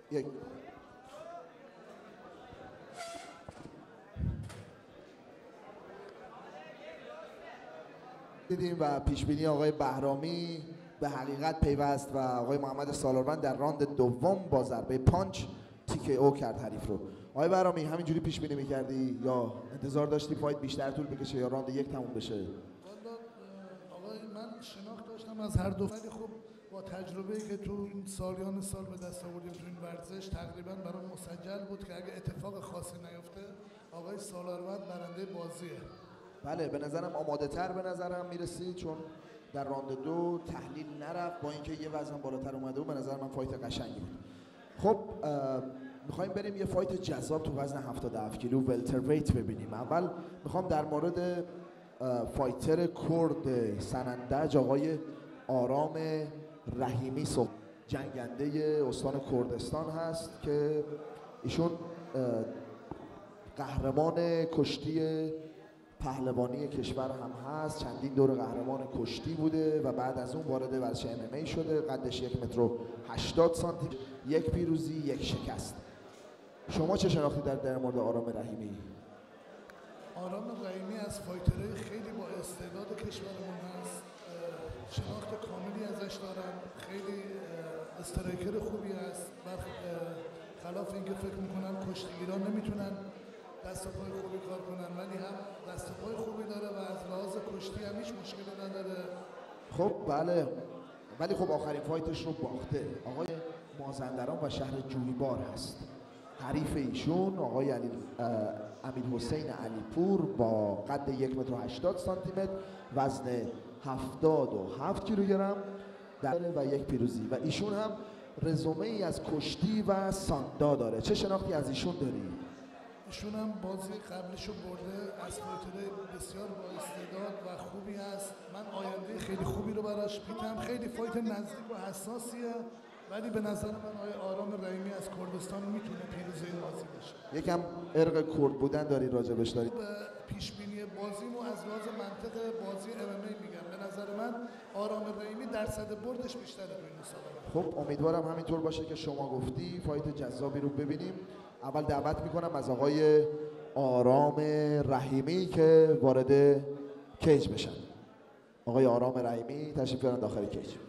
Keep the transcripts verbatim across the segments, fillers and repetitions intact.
یک دیدیم و پیشبینی آقای بهرامی به حقیقت پیوست و آقای محمد سالارمند در راند دوم با ضربه پانچ تیک او کرد حریف رو. آقای بهرامی همینجوری پیش بینی می‌کردی یا انتظار داشتی فایت بیشتر طول بکشه یا راند یک تموم بشه؟ والا آقای من شناخت داشتم از هر دو، ولی خب با تجربه‌ای که تو این سالیان سال به دست آوردیم تو این ورزش تقریبا برام مسجل بود که اگه اتفاق خاصی نیفته آقای سالارمند برنده بازیه. بله به نظرم آماده تر به نظرم میرسید، چون در راند دو تحلیل نرفت با اینکه یه وزن بالاتر اومده و به نظر من فایت قشنگی بود. خب میخوایم بریم یه فایت جذاب تو وزن هفتاد و هفت کیلو ولترویت ببینیم. اول میخوام در مورد فایتر کرد سنندج آقای آرام رحیمی صحبت. جنگنده استان کردستان هست که ایشون قهرمان کشتی پهلوانی کشور هم هست، چندین دور قهرمان کشتی بوده و بعد از اون وارد ورزش ام ام ای شده. قدش یک متر و هشتاد سانتی، یک پیروزی یک شکست. شما چه شناختی در در مورد آرام رحیمی؟ آرام رحیمی از فایترهای خیلی با استعداد کشورمون هست، شناخت کاملی ازش دارم، خیلی استرایکر خوبی هست، خلاف اینکه فکر میکنن کشتیگیران نمیتونن دست و پای خوبی کار کنن، ولی هم دست و پای خوبی داره و از لحاظ کشتی هم هیچ مشکلی نداره. خب بله، ولی خب آخرین فایتش رو باخته. آقای مازندران و شهر جویبار هست. حریف ایشون آقای علی امیرحسین علیپور با قد یک متر و هشتاد سانتی متر، وزن هفتاد و هفت کیلوگرم داره و یک پیروزی و ایشون هم رزومه ای از کشتی و ساندا داره. چه شناختی از ایشون داری؟ ایشون هم بازی قبلشو برده، از فایترهای بسیار با استعداد و خوبی هست. من آینده خیلی خوبی رو براش می‌بینم. خیلی فایت نزدیک و حساسیه، ولی به نظر من آقای آرام رحیمی از کردستان میتونه پیروز این بازی بشه. یکم ارق کرد بودن داری راجبش داری؟ به پیش بینی بازیمو از لحاظ منطق بازی ام ام ای میگم. به نظر من آرام رحیمی درصد بردش بیشتره تو این مسابقه. خب امیدوارم همینطور باشه که شما گفتی، فایت جذابی رو ببینیم. اول دعوت میکنم از آقای آرام رحیمی که وارد کیج بشن. آقای آرام رحیمی تشریف بیارن داخل کیج.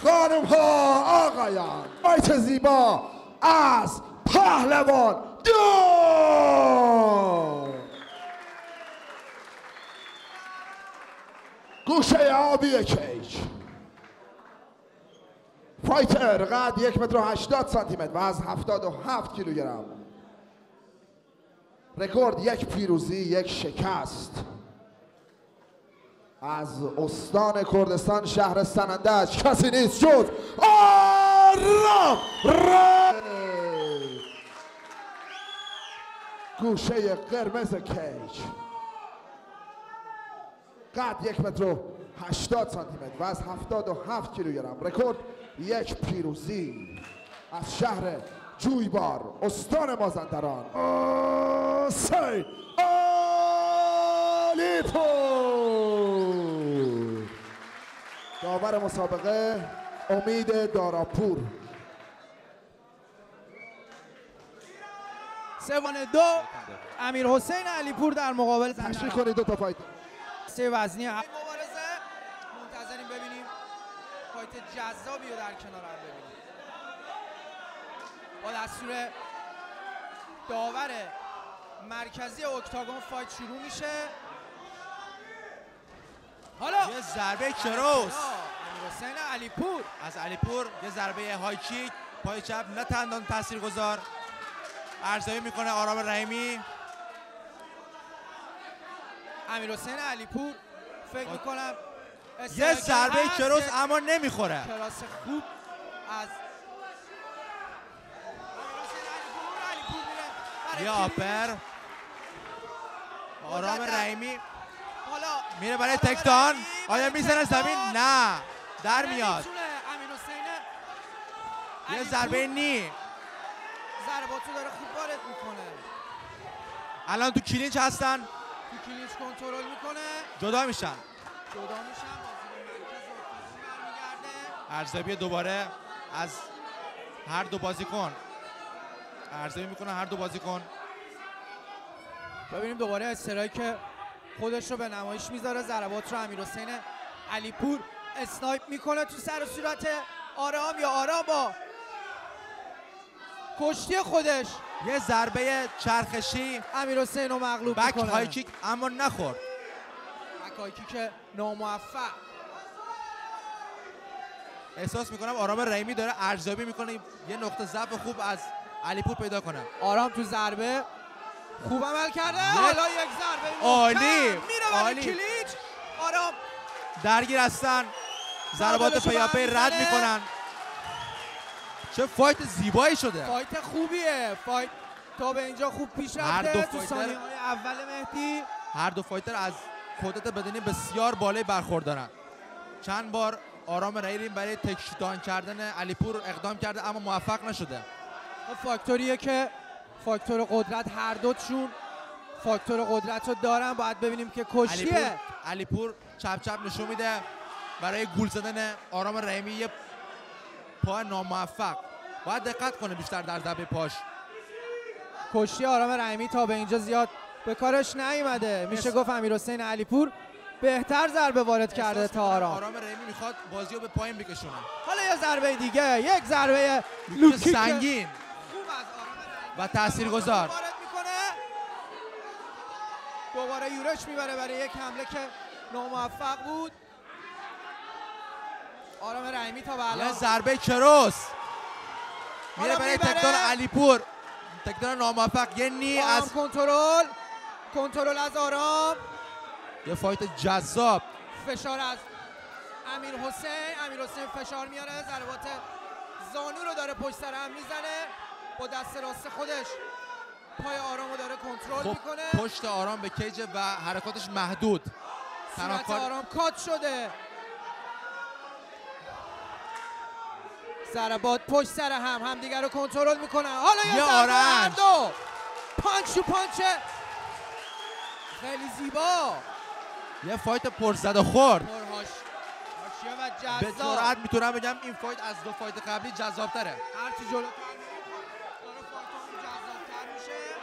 خانم ها آقایان، فایت زیبا از پهلوان دو. گوشه آبی کیج، فایتر قد یک متر و هشتاد سانتی متر و از هفتاد و هفت کیلوگرم. رکورد یک پیروزی یک شکست. از استان کردستان شهر سنندج کسی نیست جز آرام ری. گوشه قرمز کیج، قد یک متر و هشتاد سانتی متر و از هفتاد و هفت کیلوگرم. رکورد یک پیروزی از شهر جویبار استان مازندران حسین علیپور. داور مسابقه امید داراپور. سوم دو امیر حسین علیپور در مقابل تشریح کنید دو تا فایت سه وزنی مبارزه. منتظریم ببینیم فایت جذابی رو در کنار هم ببینیم. با دستور داور مرکزی اکتاگون فایت شروع میشه. حالا یه ضربه کروس امیر حسین علیپور از علیپور، یه ضربه های کیک پای چپ نه تندان تاثیرگذار. ارزیابی میکنه آرام رحیمی. امیر حسین علیپور فکر میکنم یه ضربه کروس اما نمیخوره. کلاس خوب از یه آپر. آرام رحیمی حالا میره برای تکتان. آیا میزنه زمین؟ نه، در میاد. امیر حسین یه ضربه نی. ضرباتو داره خوب وارد میکنه. الان تو کلینچ هستن، تو کلینچ کنترل میکنه، جدا میشن. جدا میشن. بازی به مرکز برمیگرده. ارزیابی دوباره از هر دو بازیکن. ارزیابی میکنه هر دو بازیکن. ببینیم دوباره استرایک خودش رو به نمایش میذاره. ضربات رو امیر حسین علیپور اسنایپ میکنه تو سر و صورت آرام. یا آرام با کشتی خودش یه ضربه چرخشی امیر حسین رو مغلوب بک میکنه. های کیک اما نخورد. بک های کیک ناموفق. احساس میکنم آرام رحیمی داره ارزیابی میکنه یه نقطه ضعف خوب از علیپور پیدا کنه. آرام تو ضربه خوب عمل کرده. حالا یک ضربه عالی میره برای عالی. کلیچ. آرام درگیر هستن، ضربات پیاپی رد میکنن. چه فایت زیبایی شده. فایت خوبیه. فایت تا به اینجا خوب پیش هر دو رفته. تو فایتر- ثانیه‌های اول مهدی هر دو فایتر از قدرت بدنی بسیار بالای برخوردارن. چند بار آرام رحیمی برای تکشتان کردن علیپور اقدام کرده اما موفق نشده. فاکتوریه که فاکتور قدرت هر دوتشون فاکتور قدرت رو دارن. باید ببینیم که کشتیه. علیپور علیپور چپ چپ نشون میده برای گول زدن آرام رحیمی. یه پا ناموفق. باید دقت کنه بیشتر در ضربه پاش. کشتی آرام رحیمی تا به اینجا زیاد به کارش نیومده. میشه گفت امیر حسین علیپور بهتر ضربه وارد کرده تا آرام. آرام رحیمی میخواد بازی رو به پایین بکشونه. حالا یه ضربه دیگه، یک ضربه لوکی سنگین خوب از آرام رحیمی و تاثیرگذار وارد میکنه. دوباره یورش میبره برای یک حمله که ناموفق بود. آرام رحیمی تا به یه الان ضربه کروس میره حالا برای میبره. تکتان علیپور. تکتان ناموفق. یه نی آرام از کنترل کنترل از آرام. یه فایت جذاب. فشار از امیر حسین. امیر حسین فشار میاره. ضربات زانو رو داره پشت سر هم میزنه. با دست راست خودش پای آرام رو داره کنترل خب میکنه. پشت آرام به کیج و حرکاتش محدود. تنها صورت کار آرام کات شده. ضربات پشت سر هم همدیگر رو کنترل میکنن. حالا یه یه ضربه هر آرنج. دو. پانچ تو پانچه خیلی زیبا. یه فایت پرزد و خورد. پرهاش حاشیه و به جذاب. جرأت میتونم بگم این فایت از دو فایت قبلی جذاب‌تره. هرچی جلوتر داره فایت‌ها جذاب‌تر میشه.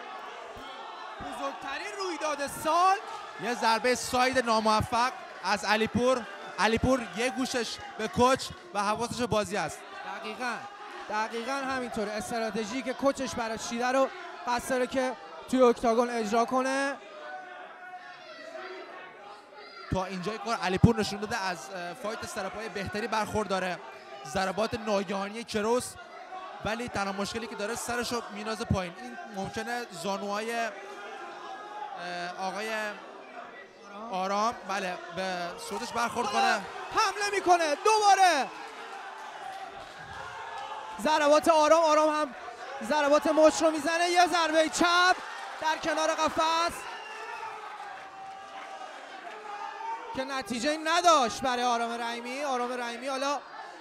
بزرگترین رویداد سال. یه ضربه ساید ناموفق از علیپور. علیپور یه گوشش به کوچ و حواسش به بازی است. دقیقاً دقیقاً همینطوره. استراتژی که کوچش براش چیده رو قصد داره که توی اکتاگون اجرا کنه. تا اینجای کار علیپور نشون داده از فایت سراپای بهتری برخورداره، ضربات ناگهانی کروس، ولی تنها مشکلی که داره سرشو مینازه پایین. این ممکنه زانوهای آقای آرام بله به صورتش برخورد کنه. حمله میکنه دوباره. ضربات آرام آرام هم ضربات مچ رو میزنه. یه ضربه چپ در کنار قفس که نتیجه نداشت برای آرام رحیمی. آرام رحیمی حالا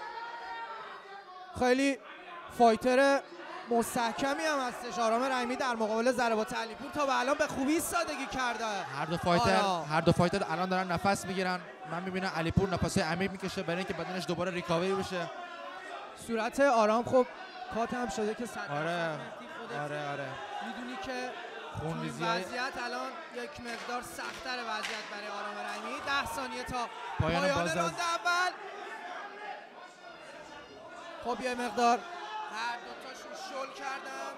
خیلی فایتر مستحکمی هم هستش. آرام رحیمی در مقابل ضربات علیپور تا به الان به خوبی ایستادگی کرده. هر دو فایتر آرام. هر دو فایتر الان دارن نفس میگیرن. من میبینم علیپور نفسای عمیق میکشه برای اینکه بدنش دوباره ریکاوری بشه. صورت آرام خب کات هم شده که صد آره آره آره میدونی که خونریزی وضعیت الان یک مقدار سخت‌تر وضعیت برای آرام رحیمی. ده ثانیه تا پایان, پایان باز راند اول. خب یه مقدار هر دوتاشون شل کردن.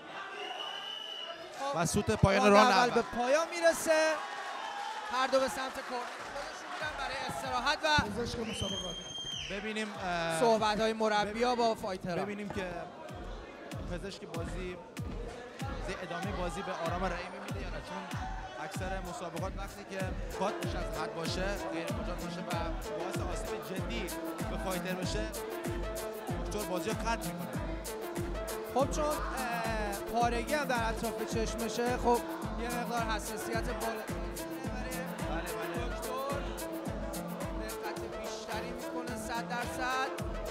خب و سوت پایان راند راند اول اول به پایان میرسه. هر دو به سمت کورنر خودشون میرن برای استراحت و پزشک مسابقات. ببینیم صحبت‌های مربی‌ها با فایترها. ببینیم که پزشک بازی ادامه بازی به آرام رحیمی میده یا نه، چون اکثر مسابقات وقتی که کات بیش از حد باشه، غیر مجاز باشه و باعث آسیب جدی به فایتر بشه، دکتر بازی رو قطع میکنه. خب چون پارگی هم در اطراف چشمشه، خب یه مقدار حساسیت بالا برای بله بله دکتر دقت بیشتری میکنه صد درصد.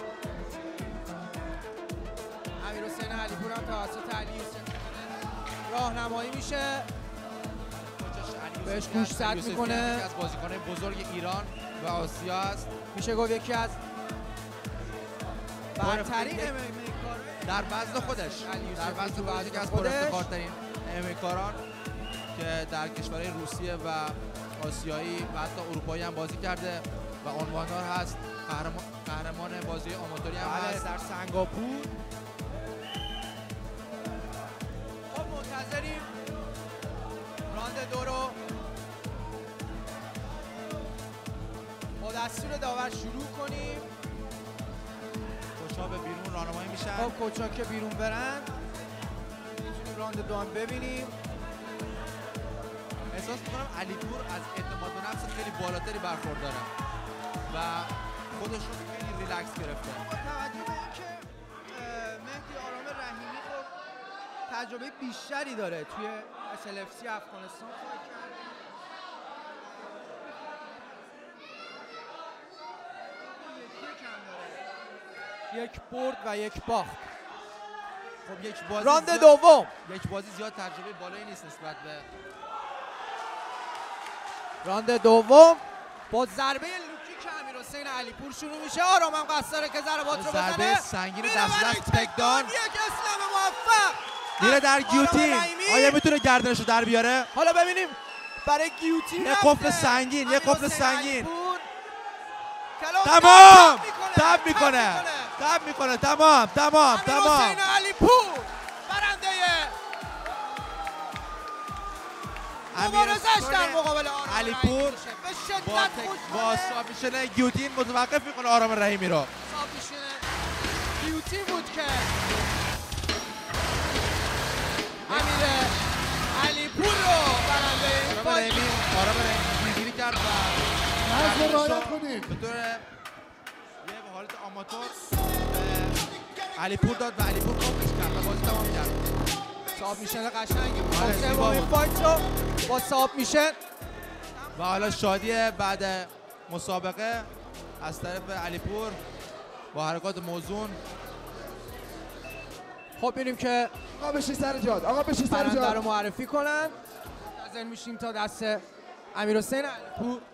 امیرحسین علیپور هم توسط علی حسین راهنمایی میشه، بهش گوشزد میکنه. یکی از بازیکن‌های بزرگ ایران و آسیا است. میشه گفت یکی از برترین ام ام ای در وزن خودش، در وزن خودش یکی از پرافتخارترین ام ام ای کاران که در کشورهای روسیه و آسیایی و حتی اروپایی هم بازی کرده و عنواندار هست. قهرمان قهرمان بازی آماتوری هم هست در سنگاپور. خب منتظریم راند دو رو با دستور داور شروع کنیم. کوچا به بیرون راهنمایی میشن. خب کوچا که بیرون برن میتونیم راند دو هم ببینیم. احساس میکنم علیپور از اعتماد به نفس خیلی بالاتری برخورداره و خودش رو خیلی ریلکس گرفته. با توجه به اینکه مهدی آرام رحیمی خب تجربه بیشتری داره توی اس ال اف سی افغانستان فایت کرده. یک برد و یک باخت. خب یک بازی راند دوم یک بازی زیاد تجربه بالایی نیست نسبت به راند دوم. با ضربه لوکی که امیرحسین علیپور شروع میشه. آرام هم قصد داره که ضربات رو بزنه. ضربه سنگین دست دست تکدان. یک اسلام موفق میره در گیوتین. آیا میتونه گردنش رو در بیاره؟ حالا ببینیم برای گیوتین یه قفل سنگین، یه قفل سنگین. تمام تب میکنه تب میکنه تمام تمام تمام. امیرحسین علیپور برنده مبارزش در مقابل آرام علیپور به شدت با با سابمیشن گیوتین متوقف میکنه آرام رحیمی رو. سابمیشن گیوتین بود که امیر علیپور رو برنده آرام رحیمی آرام رحیمی گیری کرد و نظر رعایت کنید. به طور یه حالت آماتور علیپور داد و علیپور کاملش کرد و بازی تمام کرد. ساب میشن قشنگی بود. سومین فایت رو با ساب میشن و حالا شادی بعد مسابقه از طرف علیپور با حرکات موزون. خب ببینیم که آقا بشی سر جاد. آقا بشی سر برنده جاد. رو معرفی کنن. منتظر میشیم تا دست امیرحسین علیپور